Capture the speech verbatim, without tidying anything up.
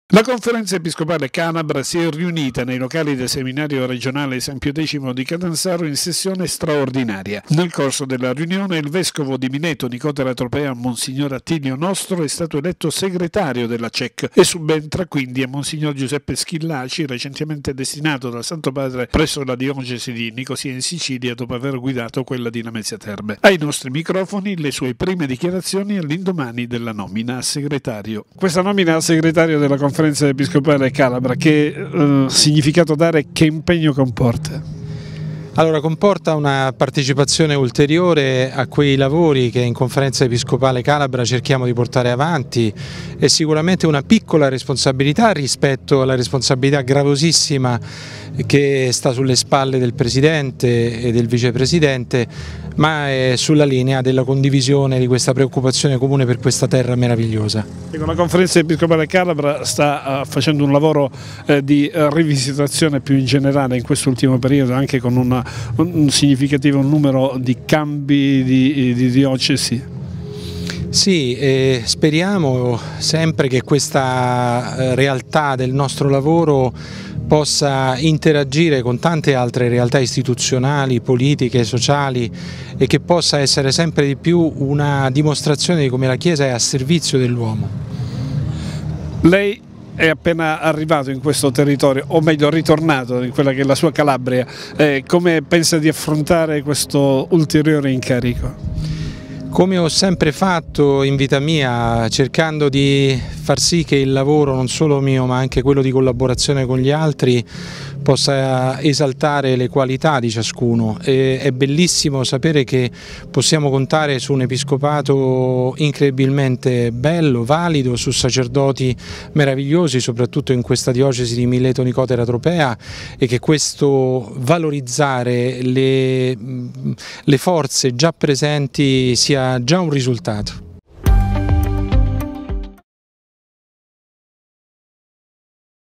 La Conferenza Episcopale Calabra si è riunita nei locali del Seminario Regionale San Pio X di Catanzaro in sessione straordinaria. Nel corso della riunione il Vescovo di Mileto Nicotera Tropea, Monsignor Attilio Nostro, è stato eletto segretario della C E C e subentra quindi a Monsignor Giuseppe Schillaci, recentemente destinato dal Santo Padre presso la diocesi di Nicosia in Sicilia dopo aver guidato quella di Lamezia Terme. Ai nostri microfoni le sue prime dichiarazioni all'indomani della nomina a segretario. Questa nomina a segretario della Conferenza Episcopale Calabra, che eh, significato dare, che impegno comporta? Allora, comporta una partecipazione ulteriore a quei lavori che in Conferenza Episcopale Calabra cerchiamo di portare avanti e sicuramente una piccola responsabilità rispetto alla responsabilità gravosissima che sta sulle spalle del Presidente e del Vicepresidente, ma è sulla linea della condivisione di questa preoccupazione comune per questa terra meravigliosa. La Conferenza Episcopale Calabra sta uh, facendo un lavoro uh, di uh, rivisitazione più in generale in quest'ultimo periodo, anche con una, un significativo numero di cambi di, di diocesi. Sì, eh, speriamo sempre che questa eh, realtà del nostro lavoro possa interagire con tante altre realtà istituzionali, politiche, sociali e che possa essere sempre di più una dimostrazione di come la Chiesa è a servizio dell'uomo. Lei è appena arrivato in questo territorio, o meglio ritornato in quella che è la sua Calabria, eh, come pensa di affrontare questo ulteriore incarico? Come ho sempre fatto in vita mia, cercando di far sì che il lavoro non solo mio ma anche quello di collaborazione con gli altri possa esaltare le qualità di ciascuno. E è bellissimo sapere che possiamo contare su un episcopato incredibilmente bello, valido, su sacerdoti meravigliosi, soprattutto in questa diocesi di Mileto Nicotera Tropea, e che questo valorizzare le, le forze già presenti sia già un risultato.